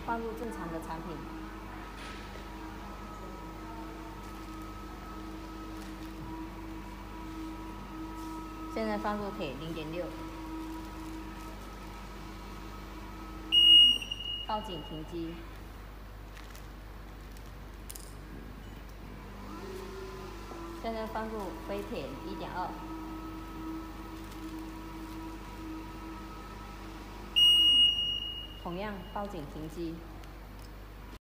放入正常的产品。现在放入铁0.6，报警停机。现在放入非铁1.2，同样报警停机。